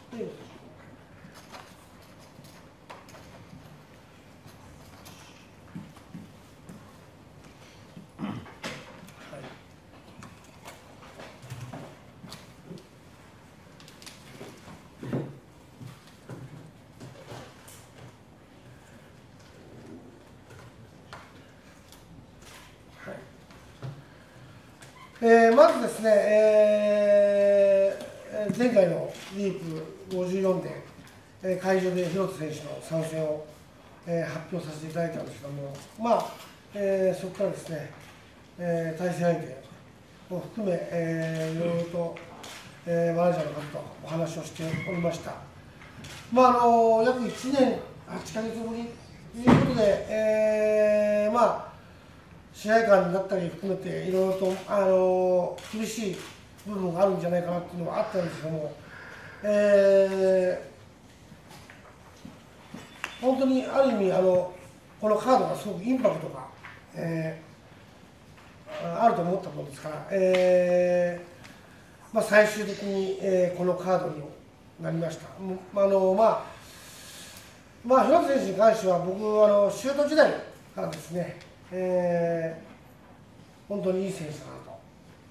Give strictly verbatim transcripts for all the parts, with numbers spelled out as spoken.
ということえー、まずですね、えー、前回のディープごじゅうよんで、えー、会場で廣瀬選手の参戦を、えー、発表させていただいたんですけども、まあえー、そこからですね、えー、対戦相手を含め、えー、いろいろと、えー、マネージャーの方とお話をしておりました。まああの約いちねんはちかげつぶりということで、えー、まあ試合間だったり含めていろいろと、あのー、厳しい部分があるんじゃないかなっていうのはあったんですけども、えー、本当にある意味あのこのカードがすごくインパクトが、えー、あると思ったものですから、えーまあ、最終的に、えー、このカードになりました。あのまあまあ、廣瀬選手に関しては僕あのシュート時代からですね、えー、本当にいい選手だなと、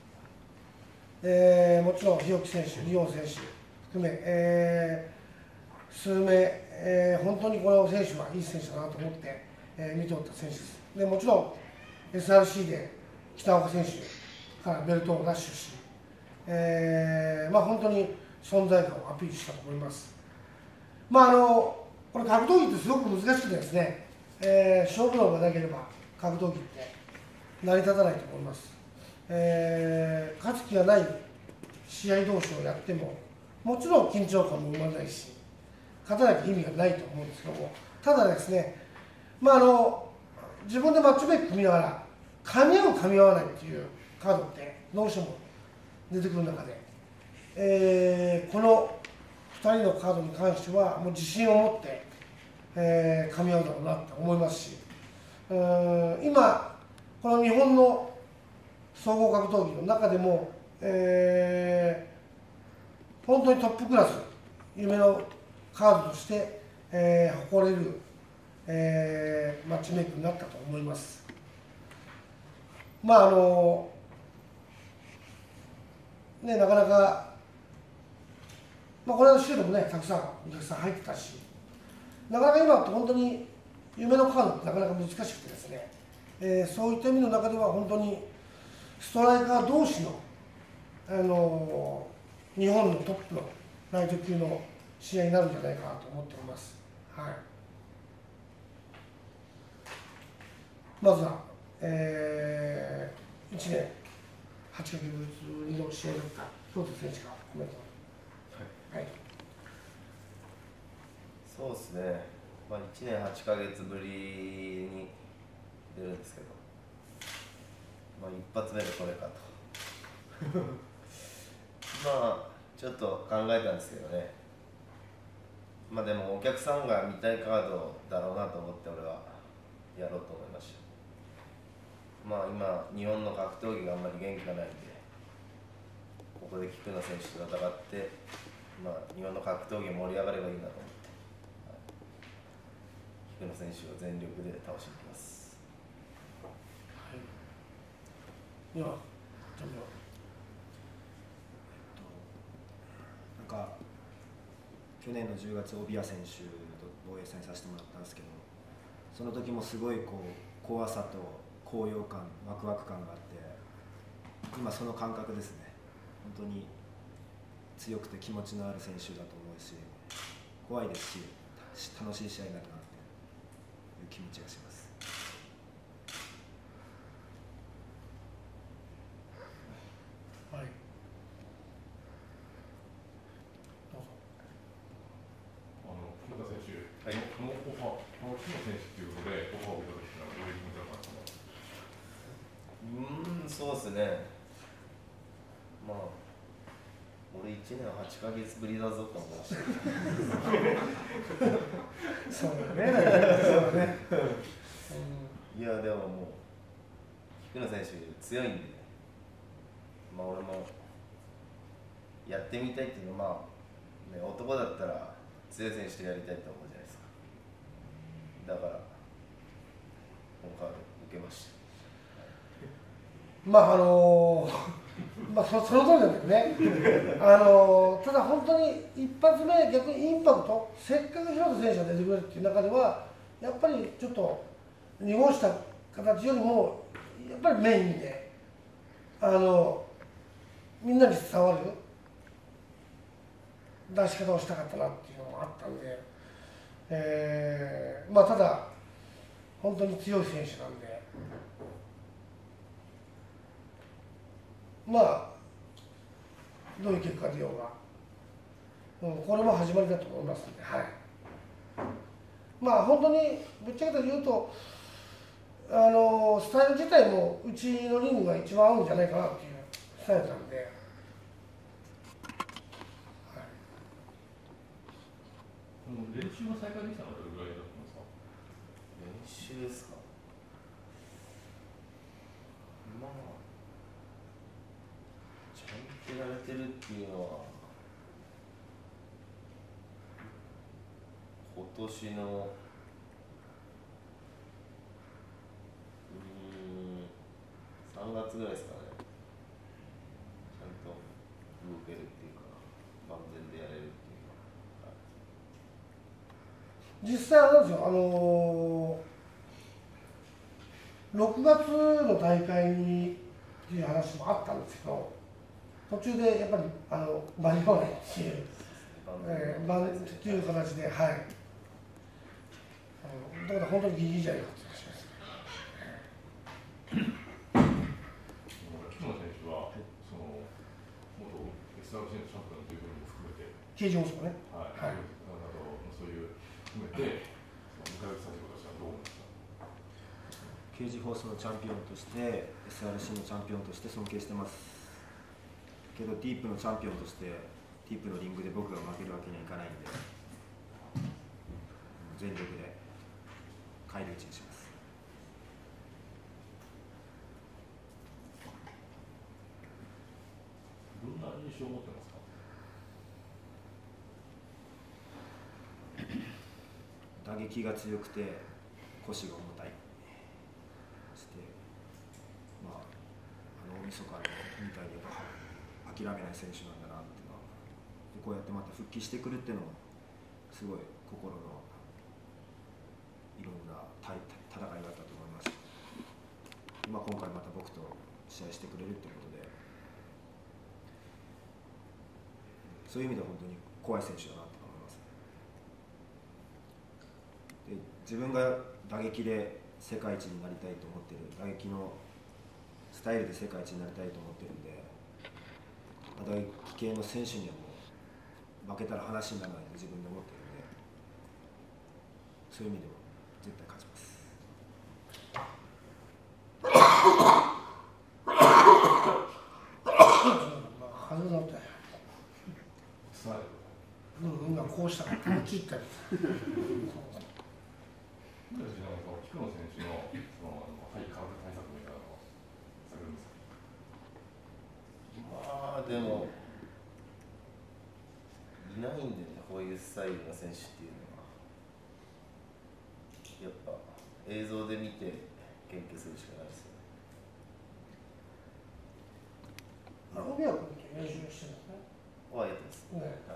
えー、もちろん日置選手、リオン選手含め、えー、数名、えー、本当にこの選手はいい選手だなと思って、えー、見ておった選手です。でもちろん エスアールシー で北岡選手からベルトを奪取し、えーまあ、本当に存在感をアピールしたと思います。まああのこれ格闘技ってすごく難しくてですね、えー、勝負能がなければ格闘技って成り立たないと思います。えー、勝つ気がない試合同士をやってももちろん緊張感も生まないし勝たなきゃ意味がないと思うんですけども、ただですね、まあ、あの自分でマッチメイク組みながら噛み合う噛み合わないっていうカードってどうしても出てくる中で、えー、このふたりのカードに関してはもう自信を持って、えー、噛み合うだろうなと思いますし、うーん今この日本の総合格闘技の中でも、えー、本当にトップクラス夢のカードとして、えー、誇れる、えー、マッチメイクになったと思います。まああのね、なかなかまあ、これは週でもね、たくさんお客さん入ってたし、なかなか今って本当に夢のカードってなかなか難しくてですね、えー、そういった意味の中では本当にストライカー同士の、あのー、日本のトップのライト級の試合になるんじゃないかなと思っております。はい、まずは、えー、いちねんはちかげつぶりの試合だった廣瀬選手がコメントを。はい、 そうですね、まあ、いちねんはちかげつぶりに出るんですけど、まあ、一発目でこれかとまあちょっと考えたんですけどね、まあでもお客さんが見たいカードだろうなと思って俺はやろうと思いました。まあ今日本の格闘技があんまり元気がないんで、ここで菊野選手と戦って、まあ、日本の格闘技盛り上がればいいなと思って、はい、菊野選手を全力で倒しにいきます。 はい、ではじゃあ、 えっと、なんか去年のじゅうがつ帯谷選手と防衛戦させてもらったんですけど、その時もすごいこう怖さと高揚感、ワクワク感があって、今その感覚ですね。本当に強くて気持ちのある選手だと思うし、怖いですし楽しい試合になるなっていう気持ちがします。 はい、どうぞ。 あの福田選手、 はい、 このオファー、この木野選手ということでオファーをいただくのはどういう気持ちだったんですか。 うーん、そうですね、まあ俺いちねんはちかげつぶりだぞと思いましたそうだね、そうだね、 いやでももう菊野選手強いんで、まあ俺もやってみたいっていうのはまあね、男だったら強い選手とやりたいと思うじゃないですか。だからこのカード受けました。 まああのー、まあ そ, その通りなんだけどね、あのー、ただ本当に一発目、逆にインパクト、せっかく広田選手が出てくれるっていう中では、やっぱりちょっと濁した形よりも、やっぱりメインで、あのみんなに伝わる出し方をしたかったなっていうのもあったんで、えー、まあただ、本当に強い選手なんで。まあ、どういう結果が出ようが、うん、これも始まりだと思いますので、はい、まあ本当にぶっちゃけて言うと、あのスタイル自体もうちのリングが一番合うんじゃないかなっていうスタイルなんで、はい、 練習は再開できたのはどれぐらいだったんですか？ 練習ですか？まあちゃんとやれてるっていうのは今年のうーんさんがつぐらいですかね。ちゃんと動けるっていうか万全でやれるっていうか、 実際はなんですよ、あのー、ろくがつの大会にっていう話もあったんですけど、途中でやっぱりあの間に合わないっていう、えー、まあっていう形で、はい、あのだから本当にギリギリじゃないかって話です。 木野選手は、その元 エスアールシー のチャンピオンという部分も含めて、 刑事もそうね、 はい、はい、などそういう含めて、にかげつ先ほどしたらどう思いますか？ ケージフォースのチャンピオンとして エスアールシー のチャンピオンとして尊敬してますけど、ディープのチャンピオンとしてディープのリングで僕が負けるわけにはいかないんで、全力で返り討ちにします。 どんな印象を持ってますか？ 打撃が強くて腰が重たい、そしてまああの大晦日のみたいにやっぱ諦めない選手なんだなっていうのは、こうやってまた復帰してくるっていうのもすごい心のいろんな戦いだったと思います。まあ、今回また僕と試合してくれるってことで、そういう意味では本当に怖い選手だなと思います。で、自分が打撃で世界一になりたいと思っている、打撃のスタイルで世界一になりたいと思っているんで、打撃系の選手にはもう負けたら話にならないと自分で思っているんで、そういう意味でも絶対勝ちます。 風邪だったよ。うん、今こうしたから、こっち行ったり。 木野選手のその対風対策みたいなのをされるんですか？ まあでもいないんでね、こういうスタイルの選手っていうのはやっぱ映像で見て研究するしかないですよね。 あ、帯は練習してるんですね。 はやってます。 ね、 はい。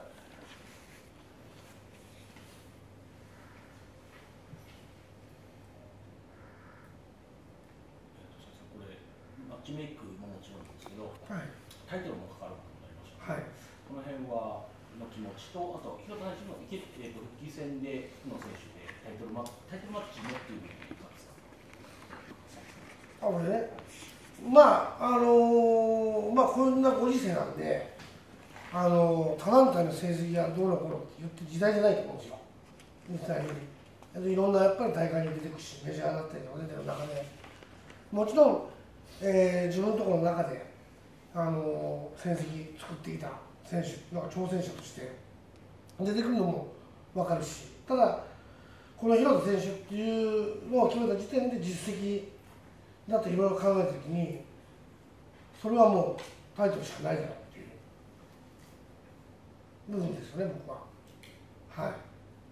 マッチメイクももちろんですけど、 はい、 タイトルもかかることになりました、 はい、 この辺はの気持ちと、あと広田選手の、えー、と復帰戦での選手でタイトルマタイトルマッチもっていうのはですか？ あ、これね、まああのー、まあこんなご時世なんで、あのー、他団体の成績がどうのこうのって言って時代じゃないと思うんですよ。実際にいろんなやっぱり大会に出てくし、メジャーだったりとか出てる中で、もちろん、えー、自分のところの中で、あのー、戦績作っていた選手、なんか挑戦者として出てくるのも分かるし、ただ、この広田選手っていうのを決めた時点で実績だといろいろ考えたときに、それはもうタイトルしかないだろうっていう。 部分ですよね、僕は。はい、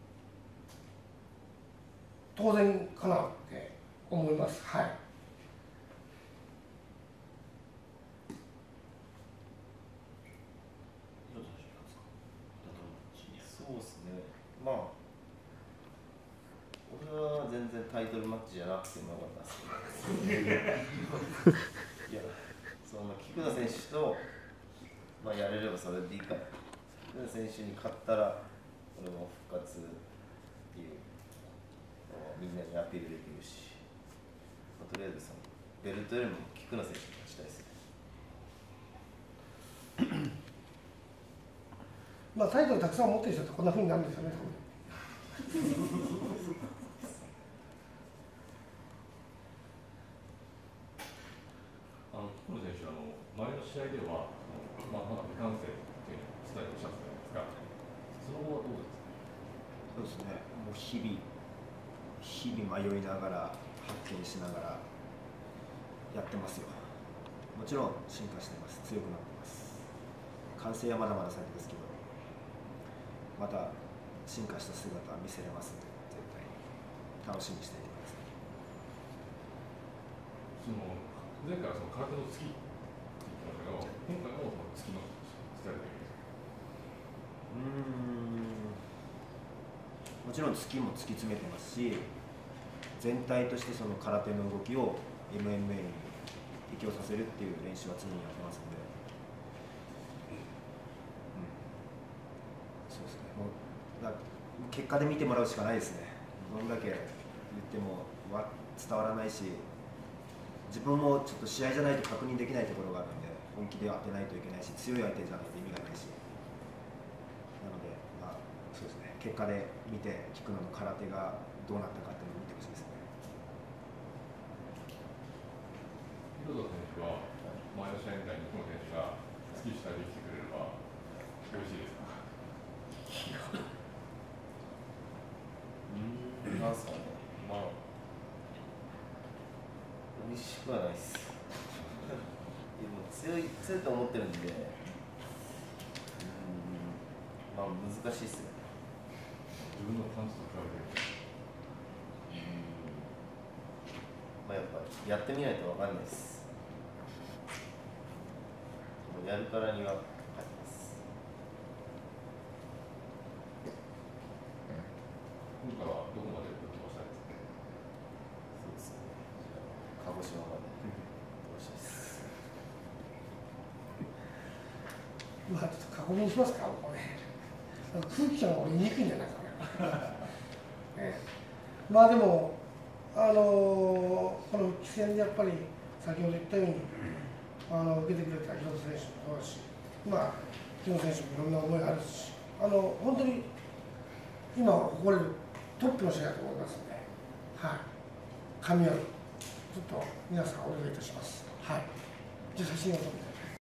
当然かなって思います。はい。 そうですね。まあ俺は全然タイトルマッチじゃなくてもよかったですけど。いや、その菊田選手とまあやれればそれでいいから。菊田選手に勝ったら俺も復活っていうのをみんなにアピールできるし、まあ、とりあえずそのベルトよりも菊田選手に勝ちたいですね。 まあタイトルたくさん持ってる人ってこんなふうになるんですよね。 あの菊野選手、あの前の試合では、まあ、まだ未完成というスタイルをおっしゃってたじゃないですか、その後はどうですか？ そうですね、もう日々、日々迷いながら、発見しながらやってますよ。もちろん進化してます、強くなってます。完成はまだまだ先ですけど、また進化した姿は見せれますので、絶対に楽しみにしていてください。 その前回はその空手の突きって言ってましたけど、今回もその突きのスタイルでいいですか？ うーん、もちろん突きも突き詰めてますし、全体としてその空手の動きを エムエムエー に適応させるっていう練習は常にやってますので、うん、そうですね、もうだ結果で見てもらうしかないですね。どんだけ言ってもわ伝わらないし、自分もちょっと試合じゃないと確認できないところがあるんで、本気で当てないといけないし、強い相手じゃないと意味がないし、なので、まあ、そうですね、結果で見て、菊野の空手がどうなったかっていうのを見てほしいですね。 広田選手は前の試合みたいに菊野選手が突き主体で来てくれれば嬉しいですか？ うん、なんすかね、まあ嬉しくはないです。でも強い強いと思ってるんで、うん、まあ難しいっすよね。 自分のパンチと比べて、 うん、まあやっぱやってみないとわかんないです。やるからには勝ちます。 今回はどこまでぶっ飛ばしたいですか？ そうですね。じゃあ鹿児島まで飛ばしたいです。 まあちょっと確認しますか、これ。空気感が俺言いにくいんじゃないかな。ね、まあでも、あのー、この復帰戦でやっぱり先ほど言ったように、あの受けてくれた広田選手もそうだし、まあ、木野選手もいろんな思いがあるし、あの本当に今誇れるトップの試合だと思いますので、はい、神谷、ちょっと皆さんお願いいたします。はい、じゃあ写真を撮って。